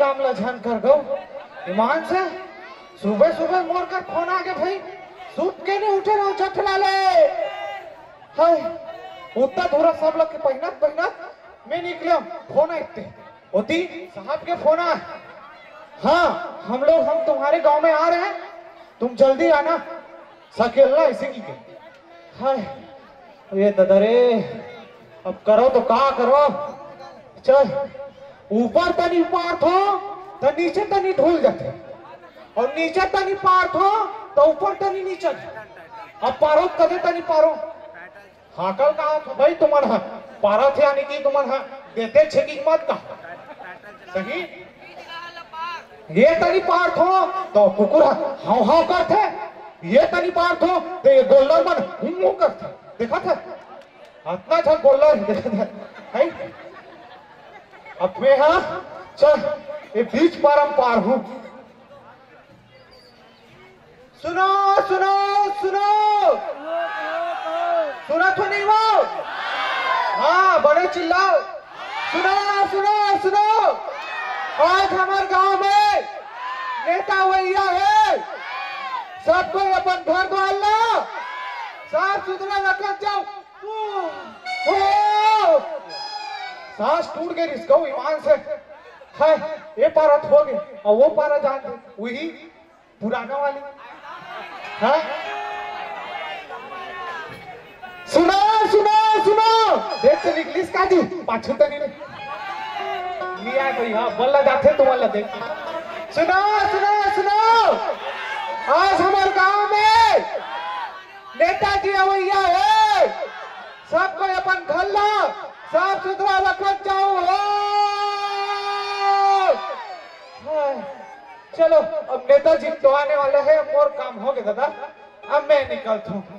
काम लझन कर गो ईमान से सुबह सुबह मोर कर फोन आ गया भाई सूत के नहीं उठे रहो जठला ले हाय उतना थोड़ा सब लोग के पहिनत मैं निकले फोन आते होती साहब के फोन आ हाँ हम तुम्हारे गांव में आ रहे हैं तुम जल्दी आना सकेला ऐसे की हाय ये ददरे अब करो तो का करो चल ऊपर तनी पार्थ हो तो नीचे तनी ढूल जाते और नीचे तनी पार्थ हो तो ऊपर तनी नीचे अब पारो कदे तनी पारो हाकल कहा था भाई तुम्हारा पारा थे यानी कि तुम्हारा देते छे की मत का सही ये तनी पार्थ हो तो कुकुर हाव हाव करते ये तनी पार्थ हो तो ये गोल्डर मन हुम करते देखा था इतना अच्छा गोल्डर देखा था है अब मैं हाँ चल ये बीच पार हूँ सुनो सुनो सुनो सुना तो नहीं वो हाँ बड़े चिल्लाओ सुनो सुनो सुनो आज हमारे गांव में नेता भैया है सबको अपन घर द्वार ला साफ सुथरा रखा जाओ सांस टूट गई इसको ईमान से है ये पारा हो गए और वो पारा जानते वही पुराना वाली है सुनो सुनो सुनो देख तो निकलिस का जी पाछू तो नहीं आए कोई हाँ बल्ला जाते तुम अल्लाह देख सुनो सुनो सुनो आज हमारे गांव में नेताजी अवैया है सबको अपन घर ला साफ सुथरा रखत जाओ चलो अब नेताजी तो आने वाले हैं और काम हो गया दादा अब मैं निकलता हूँ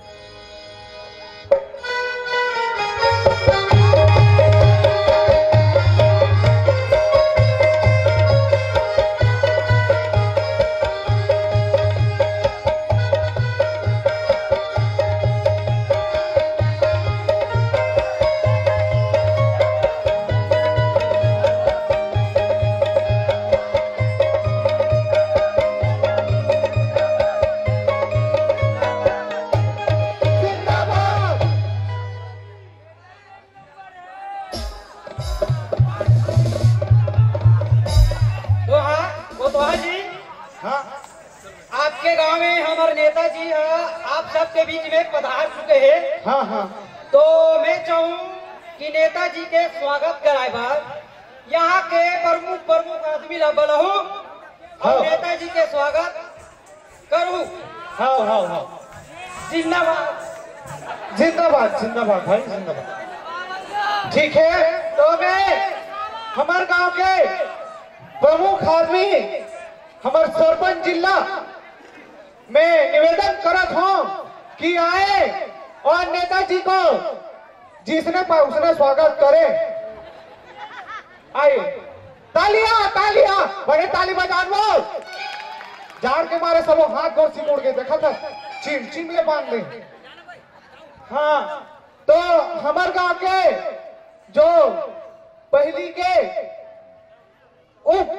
आपके गांव में हमारे नेताजी आप सबके बीच में पधार चुके हैं। हाँ हाँ तो मैं चाहूँ कि नेताजी के स्वागत कराए बाद यहाँ के प्रमुख आदमी ला बुलाऊं और नेताजी के स्वागत करूँ। हाँ हाँ हाँ जिंदाबाद जिंदाबाद जिंदाबाद भाई जिंदाबाद ठीक है तो मैं हमारे गांव के प्रमुख आदमी हमारे सरपंच जिला में निवेदन करत हूँ कि आए और नेताजी को जिसने पाए उसने स्वागत करे आए तालियां तालियां बड़े ताली बजा दो जार के मारे सब हाथ गोर सिकुड़ के देखा था चिम ले बांध दे हाँ तो हमारे गांव के जो पहली के उप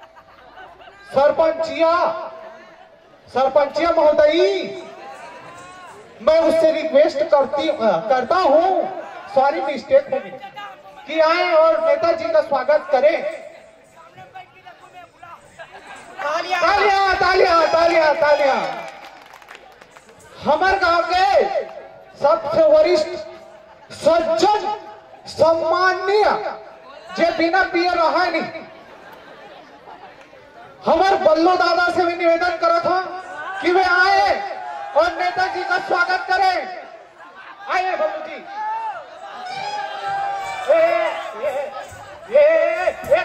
सरपंचिया महोदयी मैं उससे रिक्वेस्ट करता हूँ सॉरी मिस्टेक हो गई कि आए और नेताजी का स्वागत करें तालियां तालियां तालियां तालियां हमारे गांव के सबसे वरिष्ठ सज्जन सम्माननीय जे बिना पिए रहा नहीं हमारे बल्लू दादा से भी निवेदन करा था कि वे आए और नेताजी का स्वागत करें आइए बल्लू जी ये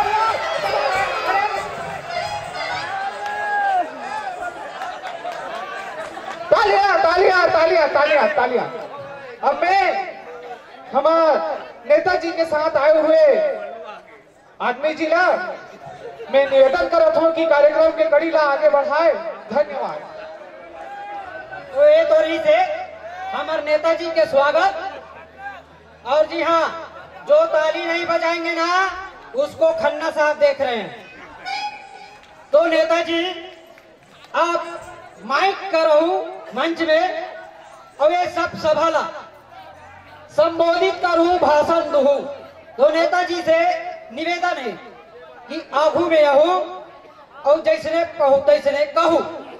तालियां तालियां तालियां तालियां तालियां अब मैं हमारे नेताजी के साथ आए हुए आदमी जिला मैं निवेदन करता हूँ कि कार्यक्रम के कड़ी ला आगे बढ़ाए धन्यवाद। तो ये तो रही थे हमारे नेताजी के स्वागत और जी हाँ जो ताली नहीं बजाएंगे ना उसको खन्ना साहब देख रहे हैं। तो नेताजी आप माइक करो मंच में और ये सब सभाला संबोधित करूं, भाषण दूं। तो नेताजी से निवेदन है कि आगू में आहू और जैसने कहूं तैसने कहूं।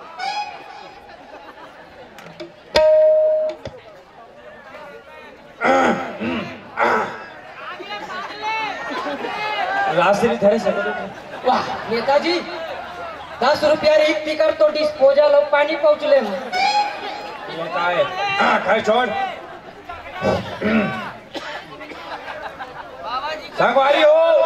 रास्ते थे वाह नेताजी 10 रुपया एक टिकट तो डिस्पोजल और पानी पहुंच ले छोड़ संगवारी हो।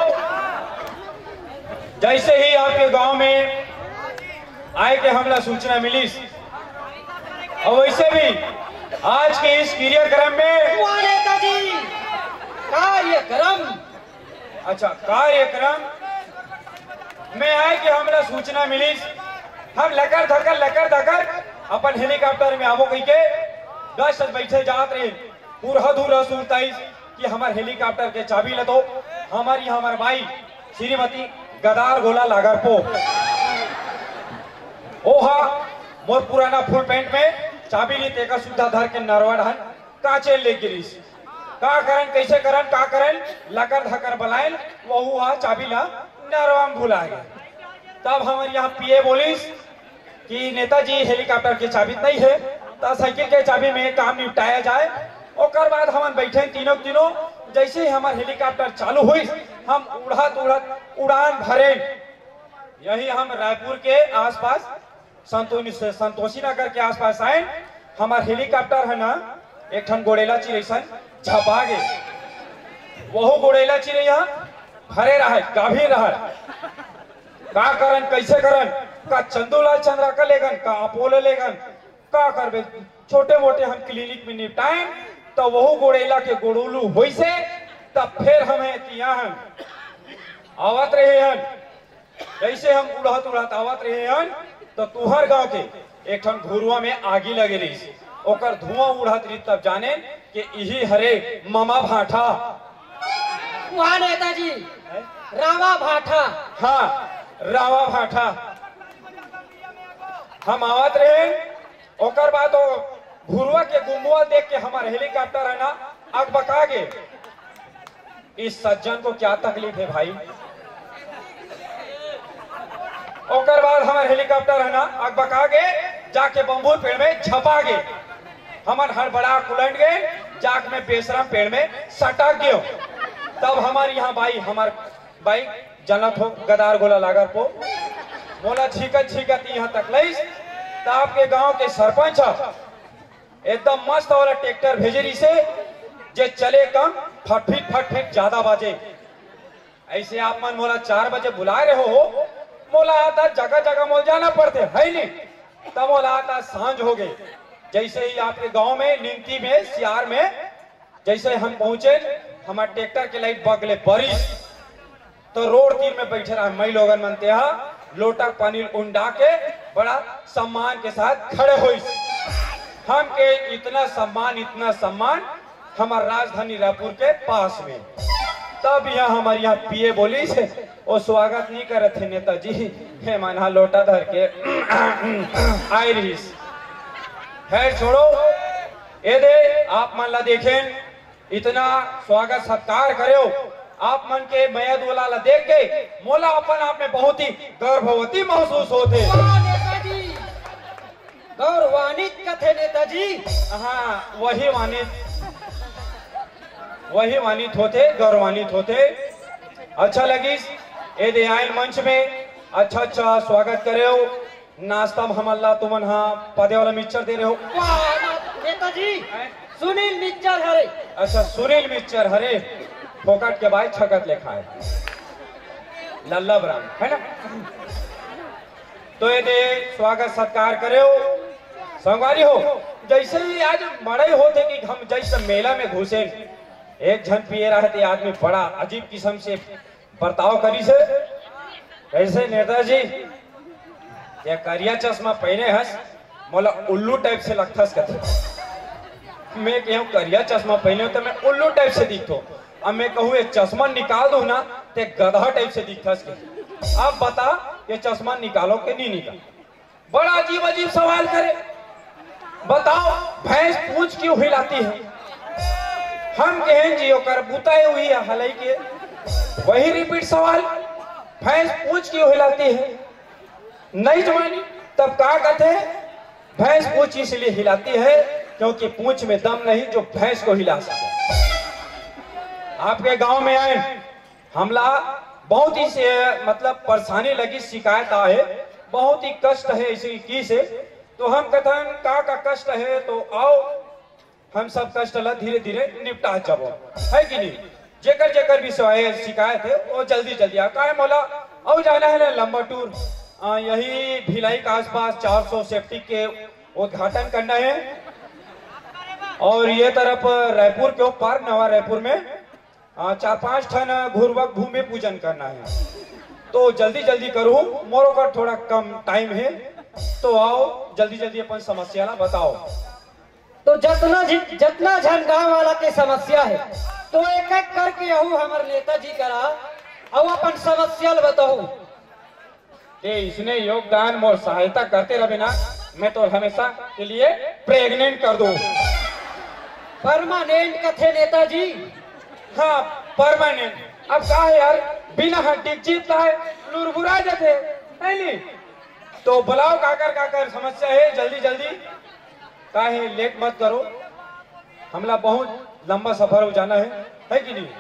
जैसे ही आपके गांव में आए के हमला सूचना मिली और वैसे भी आज के इस क्रियाक्रम में नेताजी कार्यक्रम अच्छा कार्यक्रम में आए कि हमरा सूचना मिली। हम लकर धकर अपन हेलीकॉप्टर में आवो कही के 10 बैठे जात रहे पूरा धूरा सुरताइस कि हमार हेलीकॉप्टर के चाबी ल दो। हमारी हमार भाई श्रीमती गदार गोला लागरपो ओहा मोर पुराना फुल पैंट में चाबी ली तेका सुधा धर के नरवा ढन काचे ले गिरीस का करन कैसे करन का करन लकर धकर बलायन वहु आ चाबी ला नरवा में भुला गए। तब हमारे यहाँ पीए बोलिस कि नेताजी हेलीकॉप्टर की चाबी नहीं है तो साइकिल के चाबी में काम निपटाया जाए। और बाद हम बैठे तीनों जैसे ही हमारे हेलीकॉप्टर चालू हुई हम उड़त उड़ान भरे। यही हम रायपुर के आसपास संतोषी नगर के आसपास आए। हमारे हेलीकॉप्टर है ना एक ठन गोड़ेला चिड़ैसन झपा गे। वह गोड़ेला चिड़ैया भरे रहे गाभी रहे का करन कैसे करन का चंदूलाल चंद्रा का लेगन का अपोलो लेगन का करबे छोटे मोटे हम क्लिनिक में निपटाए। तो वह गोड़ेला के गोड़ुलू होई से तब फिर हमें तिया हम आवत रहे हन। जैसे हम उड़त आवत रहे हन तो तुहर गांव के एक ठन घुरुआ में आगी लगे रही ओकर धुआं उड़त रही। तब जाने कि यही हरे मामा भाठा वहाँ नेताजी रावा भाठा। हाँ रावा भाठा हम आवत रहे। ओकर बाद घुरुआ के गुम्बुआ देख के हमारे हेलीकॉप्टर है ना आग बका गे। इस सज्जन को क्या तकलीफ है भाई। ओकर बाद हमारे हेलीकॉप्टर है ना आग बका गे जाके बम्बूर पेड़ में झपा गे। हमार हड़बड़ा कुलट गए जाक में बेशरम पेड़ में सटा गयो। तब हमारे यहाँ हमार भाई जनत हो गदार गोला लागर पो मोला छीकत यहाँ तक लईस। तब आपके गांव के सरपंच एकदम मस्त वाला ट्रैक्टर भेजरी से जे चले कम फटफिट ज्यादा बाजे। ऐसे आप मन मोला 4 बजे बुला रहे हो मोला आता जगह मोल जाना पड़ते है नहीं। तब मोला आता सांझ हो गए। जैसे ही आपके गांव में निमती में सियार में जैसे हम पहुंचे हमारे ट्रैक्टर के लाइट बगले बारिश तो रोड तीर में बैठे रहा मई लोगन मनते लोटा पानी उंडा के बड़ा सम्मान के साथ खड़े हुई। हम के इतना सम्मान हमारे राजधानी रायपुर के पास में। तब यहाँ हमारे यहाँ पीए बोली से वो स्वागत नहीं करे थे नेताजी हे माना लोटा धर के आए रही। खैर छोड़ो ये दे आप मन ला देखें इतना स्वागत सत्कार करे आप मन के मैद वाला ला देख के मोला अपन आप में बहुत ही गर्भवती महसूस होते। नेताजी गौरवान्वित कथे नेताजी। हाँ वही वानित होते गौरवान्वित होते। अच्छा लगिस ए दे आयल मंच में अच्छा स्वागत करे हो। नाश्ता में हमल्ला तुमन हाँ पदे वाला मिक्सचर दे रहे हो। नेताजी सुनील मिक्सचर हरे। अच्छा सुनील मिक्सचर हरे फोकट के बाद छकत लेखा है लल्ला ब्राम है ना। तो ये दे स्वागत सत्कार करे हो संगवारी हो। जैसे ही आज बड़े होते कि हम जैसे मेला में घुसे एक झन पिए रहते आदमी बड़ा अजीब किस्म से बर्ताव करी से। कैसे नेताजी ये करिया चश्मा पहने हस मोला उल्लू टाइप से लगथस कथे। मैं कहूँ करिया चश्मा पहने हो तो मैं उल्लू टाइप से दिखतो। अब मैं कहूँ ये चश्मा निकाल दो ना ते गधा टाइप से दिखस के। अब बता ये चश्मा निकालो कि नहीं निकालो? बड़ा अजीब अजीब सवाल करे। बताओ भैंस पूंछ क्यों हिलाती है? हम कहें जियो कर बुताई हुई है हलाई के, वही रिपीट सवाल, भैंस पूंछ क्यों हिलाती है? नहीं जमानी तब कहा कहते हैं भैंस पूंछ इसलिए हिलाती है क्योंकि पूंछ में दम नहीं जो भैंस को हिला सके। आपके गांव में आए हमला बहुत ही से मतलब परेशानी लगी, शिकायत आए, बहुत ही कष्ट है इसी की से, तो हम कथन का कष्ट है तो आओ हम सब कष्ट ला धीरे धीरे निपटा जाबो, है कि नहीं? जेकर जेकर भी शिकायत है वो जल्दी जल्दी आ का मोला अब जाना है ना लंबा टूर, यही भिलाई के आसपास 400 सेफ्टी के उद्घाटन करना है और ये तरफ रायपुर के ऊपर नवा रायपुर में 4-5 ठन घुरवक भूमि पूजन करना है, तो जल्दी जल्दी करूं, मोरो का थोड़ा कम टाइम है, तो आओ जल्दी जल्दी अपन समस्या ला बताओ। तो जितना जन गाँव वाला के समस्या है तो एक एक करके यहू हमारे नेताजी करा और अपन समस्या बताओ। इसने योगदान मोर सहायता करते रहे ना, मैं तो हमेशा के लिए प्रेग्नेंट कर दूं। परमानेंट कथे नेताजी? हाँ परमानेंट। अब क्या है यार, बिना हड्डी जीतता है लुरबुरा जाते है नहीं, तो बुलाओ काकर समस्या है जल्दी जल्दी, काहे लेट मत करो, हमला बहुत लंबा सफर हो जाना है कि नहीं?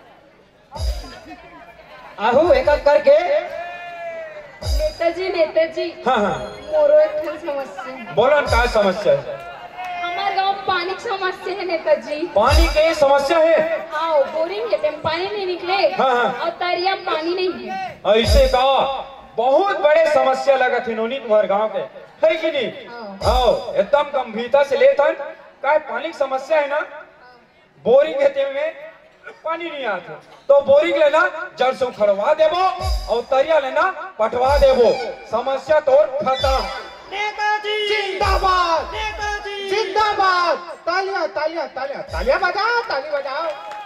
आहू एक एक करके। नेताजी हाँ हाँ मोरो एक ठन समस्या है। बोलो ना, क्या समस्या है? हमारे गांव पानी की समस्या है नेताजी। पानी की समस्या है? हाँ, बोरिंग है, पानी नहीं निकले। हाँ, हाँ। और तरिया पानी नहीं है। ऐसे कहा बहुत बड़े समस्या लगा थी नोनी तुम्हारे गांव के, है कि नहीं? हाँ एकदम गंभीरता से ले था, क्या पानी की समस्या है ना, बोरिंग है में पानी नहीं आता, तो बोरिंग लेना जड़ से उखड़वा देवो और तरिया लेना पटवा देवो, समस्या तो खत्म। नेताजी जिंदाबाद, नेताजी जिंदाबाद, तालियां तालियां तालियां तालियां बजाओ, ताली बजाओ।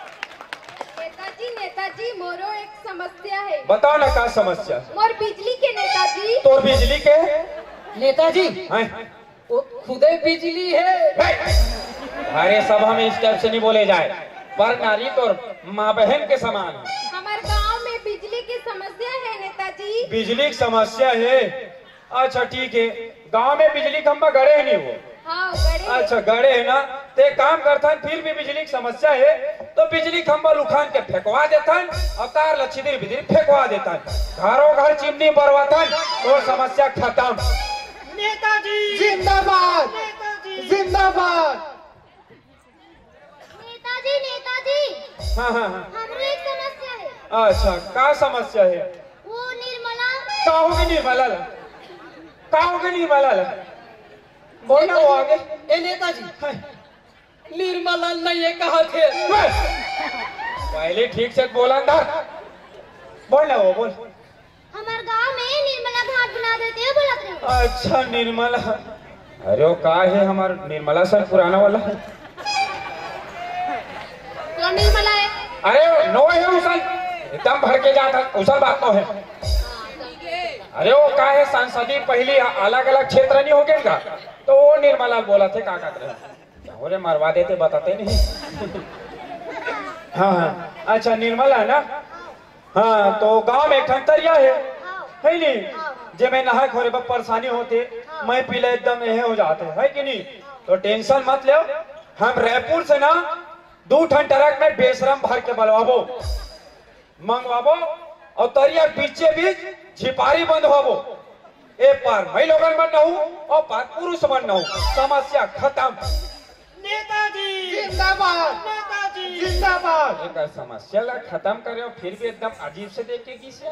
नेताजी मोरो एक समस्या है। बताओ ना क्या समस्या? मोर बिजली के नेताजी। तो बिजली के नेताजी हैं? वो खुदे बिजली है। अरे सब हम इस टाइप से नहीं बोले जाए, पर नारी तो माँ बहन के समान। हमारे गांव में बिजली की समस्या है नेताजी। बिजली की समस्या है? अच्छा ठीक है, गांव में बिजली खंभा गड़े है नहीं वो? हाँ गड़े। अच्छा गड़े है ना, ते काम करता फिर भी बिजली की समस्या है तो बिजली खंभा उखान के फेंकवा देता और तार लच्छिदिर बिजली फेंकवा देता, घरों घर चिमनी बरवाता तो समस्या खत्म। नेताजी जिंदाबाद, जिंदाबाद। नेताजी हाँ हाँ हाँ हमरे एक समस्या है। अच्छा क्या समस्या है? वो निर्मला। का होगी निर्मला ला? का होगी निर्मला ला? बोलना वो आगे। ए नेताजी निर्मला नहीं है कहा थे? पहले ठीक से बोला था, बोलना वो बोल। हमारे गांव में निर्मला घाट बना देते हैं बोला थे। अच्छा निर्मला, अरे वो का है हमारा निर्मला सर पुराना वाला? तो निर्मला है। अरे नो है उसल, एकदम भर के जाता उसल बात तो है। अरे वो का है सांसदीय पहली अलग अलग क्षेत्र नहीं हो गए का, तो वो निर्मला बोला थे का रहे मरवा देते बताते नहीं। हाँ हाँ अच्छा निर्मला है ना? हाँ तो गांव में एक तरिया है नहीं, जब मैं नहा खोरे पर परेशानी होते मैं पीले एकदम यह हो जाते है कि नहीं, तो टेंशन मत लो, हम रायपुर से ना 2 ठन ट्रक में बेशरम भर के बलवाबो मंगवाबो और तरिया बीचे बीच झिपारी बंद होबो, एक पार मैं लोगन बन रहूं और पार पुरुष बन रहूं, समस्या खत्म। नेताजी जिंदाबाद, नेताजी जिंदाबाद। एक समस्या ला खत्म करे और फिर भी एकदम अजीब से देखे किसे।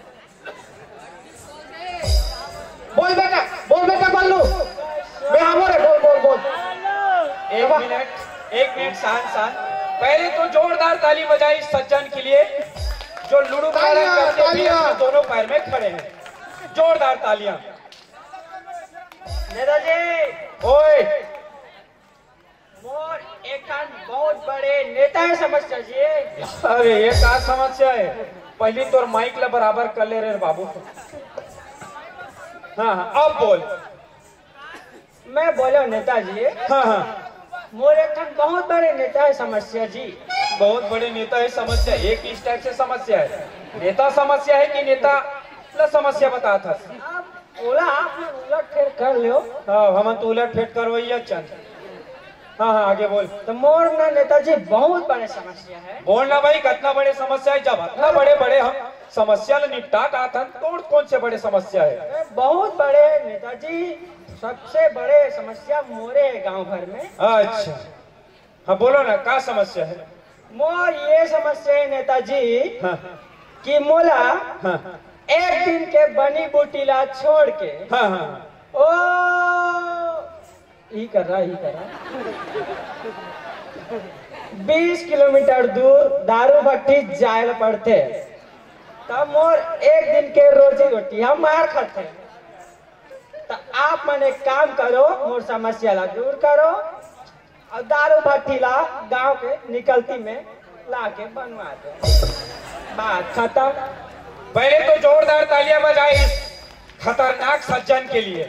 बोल बेटा बल्लू, मैं आमो रे, बोल बोल बोल। एक मिनट शान, पहले तो जोरदार ताली बजाई सज्जन के लिए जो लुडू तालियां, करते तालियां। दोनों पैर में खड़े हैं, जोरदार तालियां। नेताजी ओए मोर एक बहुत बड़े नेता है समस्या जी। अरे ये क्या समस्या है? पहली तोर माइक ला बराबर कर ले रे बाबू। हाँ हाँ अब बोल। मैं बोलो नेताजी। हाँ हाँ मोरे एक बहुत बड़े नेता है समस्या जी। बहुत बड़े नेता है समस्या, एक इस टाइप से समस्या है। नेता समस्या है कि नेता ला समस्या बता था। आप बोला आप उलट फेर कर लो। हाँ हम तो उलट फेट करवाइया चल। हाँ हाँ आगे बोल। तो मोर ना नेताजी बहुत बड़े समस्या है। बोलना भाई कितना बड़े समस्या है, जब इतना बड़े बड़े हम समस्या ले निपटात आथन तो कौन से बड़े समस्या है? बहुत बड़े नेताजी, सबसे बड़े समस्या मोरे गांव भर में। अच्छा हाँ बोलो ना क्या समस्या है? मोर ये समस्या है नेताजी हाँ कि मोला हाँ एक दिन के बनी बूटीला छोड़ के हाँ हाँ ओ ही कर रहा 20 किलोमीटर दूर दारू भट्टी जाए पड़ते। तब मोर एक दिन के रोजी रोटी हम मार खाते। तो आप मन एक काम करो, मोर समस्या ला दूर करो और दारू भट्टी ला गांव के निकलती में ला के बनवा दो। बात खत्म। पहले तो जोरदार तालियां बजाई इस खतरनाक सज्जन के लिए।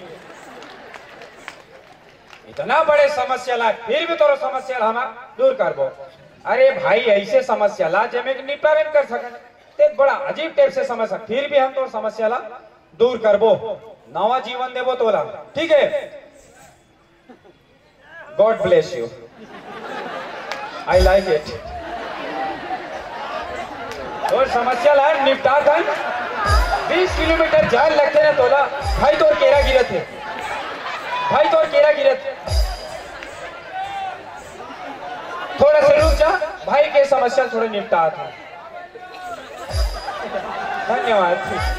इतना बड़े समस्या ला फिर भी तो समस्या ला हम दूर कर बो। अरे भाई ऐसे समस्या ला जमे निपटारा कर सकन ते बड़ा अजीब टाइप से समस्या, फिर भी हम तो समस्या ला दूर कर बो, नवा जीवन देबो तोला। ठीक है, God bless you, I like it. और समस्या ला निपटा कर 20 किलोमीटर जान लगते ना तोला। भाई तो केरा गिरत है, भाई तो केरा गिरत। थोड़ा सा रुक जा, भाई के समस्या थोड़े निपटा था। धन्यवाद।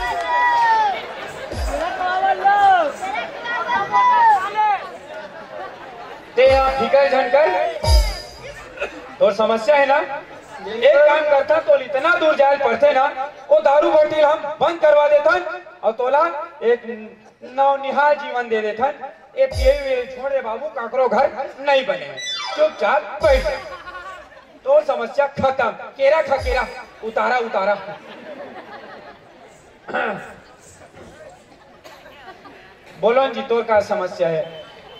ते फिकर झनकर तो समस्या है ना, एक काम करता तो इतना दूर जाए पड़ते ना, वो दारू बोतल हम बंद करवा देथन और तोला एक नवनिहाल जीवन दे देथन। ये पिए छोड़ दे बाबू, काकरो घर नहीं बने, चुपचाप बैठ तो समस्या खत्म। केरा खा केरा, उतारा उतारा। बोलो जी तोर का समस्या है?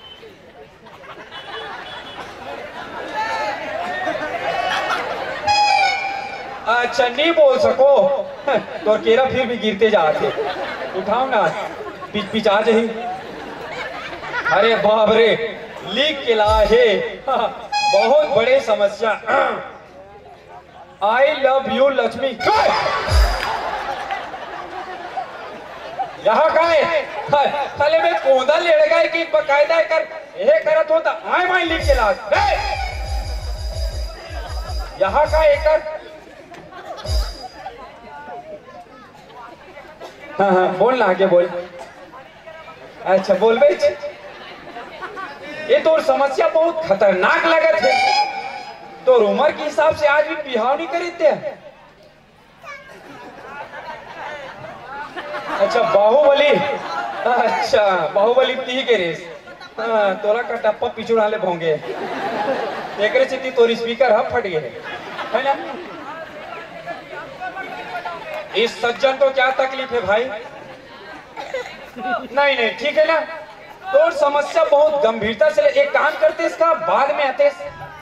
अच्छा नहीं बोल सको तो केरा फिर भी गिरते जाते। उठाओ ना, पिचा जही। अरे बाप रे, लीक के ला है बहुत बड़े समस्या। I love you Lakshmi. यहाँ का है साले में कोंदा लेड़ेगा एक बकायदा कर ये करत होता। आए माई लीक के ला यहाँ का एक। हाँ हाँ बोल ना, आगे बोल। अच्छा बोल भाई, ये तो समस्या बहुत खतरनाक लगत है। तो उम्र के हिसाब से आज भी बिहाव नहीं करते हैं। अच्छा बाहुबली, अच्छा बाहुबली ती के रेस। हाँ तोरा का टप्पा पिछुड़ा ले भोंगे एक चित्ती तोरी स्पीकर हम फट गए है ना। इस सज्जन को क्या तकलीफ है भाई? नहीं नहीं ठीक है ना, तो समस्या बहुत गंभीरता से एक काम करते इसका बाद में आते।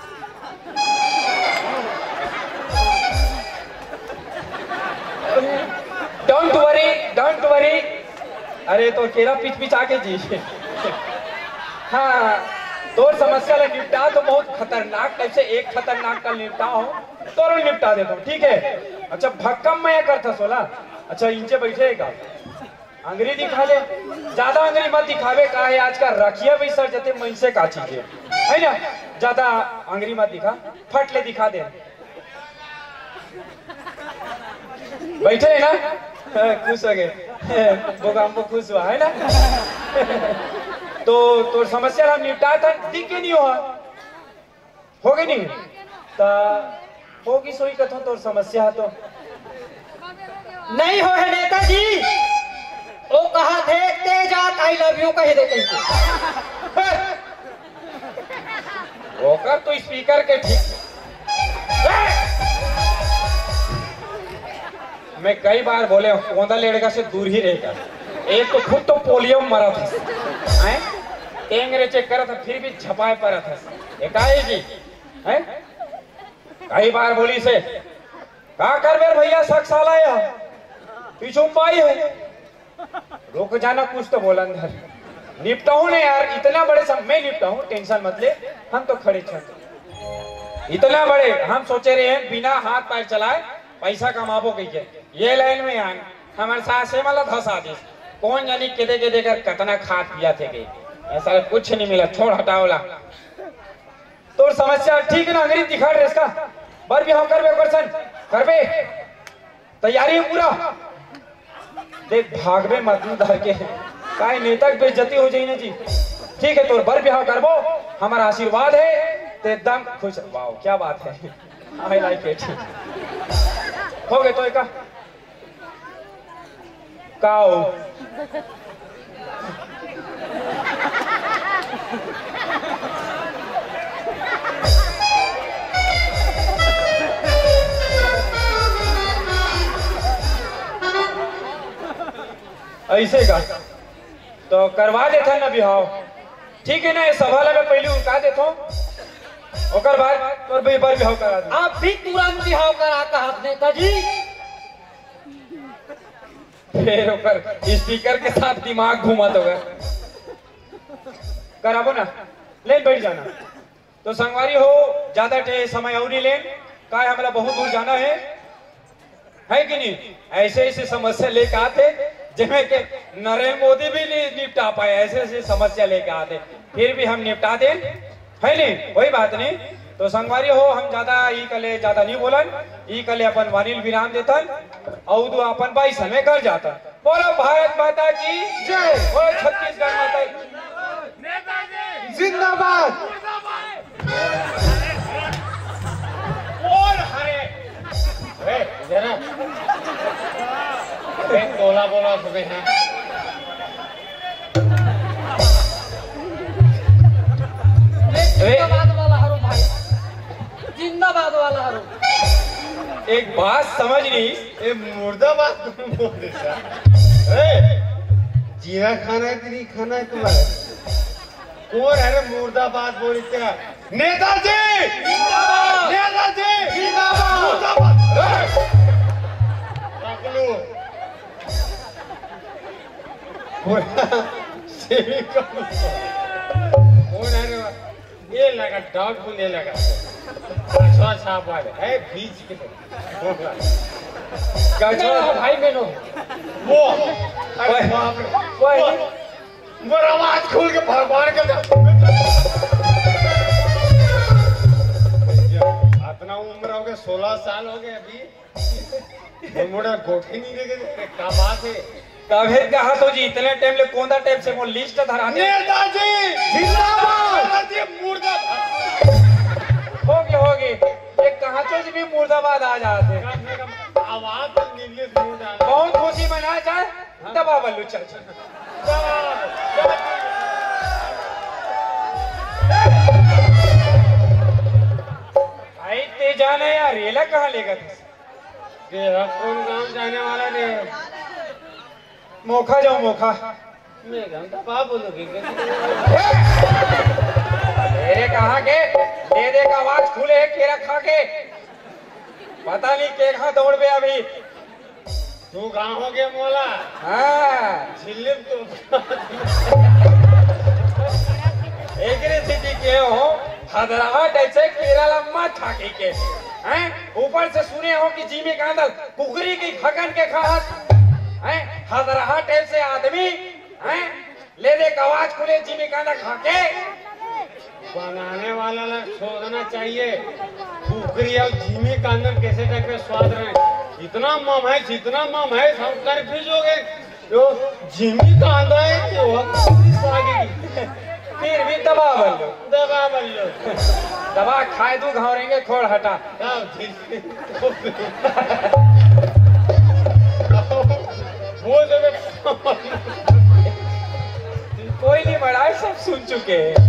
Don't worry don't worry. अरे तो केरा पिच पिच आके जी। हाँ तो समस्या ले निपटा तो बहुत खतरनाक टाइप से एक खतरनाक का निपटा हो तो निपटा देता हूँ। ठीक है, अच्छा भक्कम मैं करता सोला। अच्छा इंचे बैठेगा, अंग्रेजी दिखा ले, ज्यादा अंग्रेजी मत दिखावे का है आज का रखिया भी सर जते मन से का चीज है ना। ज्यादा अंग्रेजी मत दिखा, फट ले दिखा दे। बैठे है ना, खुश हो गए वो खुश हुआ है ना। तो समस्या हम निपटा था, दिख के नहीं हुआ हो गई नहीं तो होगी सोई कथो तो समस्या तो नहीं हो है नेताजी। वो कहा थे तेजाब आई लव यू कह दे कहीं होकर तो स्पीकर के ठीक। मैं कई बार बोले कोंदा लड़का से दूर ही रहेगा। एक तो खुद तो पोलियो में मरा था, हैं? टेंगरे चेक करा था फिर भी झपाए पड़ा था। एकाई जी, हैं? कई बार बोली से कहा कर बेर भैया शख्स आला है पीछू पाई है, रुक जाना कुछ तो बोला अंदर। निपटाऊ ने यार, इतना बड़े मैं निपटाऊ, टेंशन मत ले, हम तो खड़े छे। इतना बड़े हम सोचे रहे हैं बिना हाथ पैर चलाए पैसा कमाबो कहिए, ये लाइन में आन हमारे साथ से मतलब धसा दी। कौन जानी केदे के देकर कितना खाद पिया थे गई, ऐसा कुछ नहीं मिला। छोड़ हटाओला तो समस्या ठीक ना अंग्रेज दिखा रहे इसका बर भी हम करबे तैयारी है पूरा। देख भागबे मत धर के काय नेता की बेइज्जती हो जाई ना जी। ठीक है तोर बर बिहाव करबो, हमारा आशीर्वाद है तो एकदम खुश। वाह क्या बात है, आई लाइक इट। हो गए तो एक काओ ऐसे का तो करवा देता ना बिहाव, ठीक है ना। इस सवाल में पहले उनका देता ओकर बाद और बार बिहाव करा दे। आप भी तुरंत बिहाव करा कहा नेताजी। फिर ओकर स्पीकर के साथ दिमाग घुमा तो कराबो ना, लेन बैठ जाना। तो संगवारी हो ज्यादा समय और नहीं लेन, का हमारा बहुत दूर जाना है कि नहीं। ऐसे ऐसे समस्या लेके आते जिसमें के नरेंद्र मोदी भी नहीं निपटा पाए, ऐसे ऐसे समस्या लेके आते, फिर भी हम निपटा दे है नहीं, कोई बात नहीं। तो संगवारी हो हम ज्यादा नहीं बोलन, ई कले अपन वानिल विराम देतन और दो अपन भाई समय कर जाता। बोलो भारत माता की जय, बोलो छत्तीसगढ़ माता की जिंदाबाद। और हरे जरा तोला बोला सुबह हैं। जिंदाबाद वाला हरो भाई, जिंदाबाद वाला हरो। एक बात समझ नहीं, ये मुर्दाबाद बोल रहे जीरा खाना है कि नहीं खाना है तुम्हारे? कौन है रे मुर्दाबाद बोल क्या? नेताजी नेताजी मुर्दाबाद। कौन है रे? ये लगा डाउटफुल, ये लगा अच्छा साहब है बीच के भाई बहनों वो अरे बाप रे, वो आवाज खोल के भगवान के अपना उम्र हो गया 16 साल हो गए अभी मोड़ा गोठी नहीं देखे क्या बात है। कावेर का हाथ हो जी इतने टाइम ले कौन सा टाइम से वो लिस्ट धरा दे। नेताजी जिंदाबाद मुर्दाबाद होगी एक कहां से भी मुर्दाबाद आ जाते। आवाज तो इंग्लिश में डाला बहुत खुशी मना चाहे दबा बल्लू चल भाई ते जाने यार रेला कहाँ लेगा तेरा कौन गांव जाने वाला रे? मोखा जाओ मोखा मैं घंटा बाप बोलोगे मेरे कहा के ले दे का आवाज खुले केरा खा के पता नहीं के कहा दौड़ पे अभी तू गाँव हो गया मोला। हाँ झिल्लिम तो एक स्थिति के हो हैदराबाद ऐसे केरला मत खाके के हैं ऊपर से सुने हो कि जीमे का अंदर कुकरी की खगन के खात हैं हैदराबाद ऐसे आदमी हैं ले दे का आवाज खुले जीमे का अंदर खाके बनाने वाला ना सोचना चाहिए कुकरी और झीमी का अंदर कैसे टाइप के स्वाद रहे। इतना मम है जितना मम है सब कंफ्यूज हो गए। जो झीमी का अंदर है कि वो फिर भी दबा बल्लो दबा खाए तू घावरेंगे खोड़ हटा वो जब कोई नहीं मराए सब सुन चुके हैं।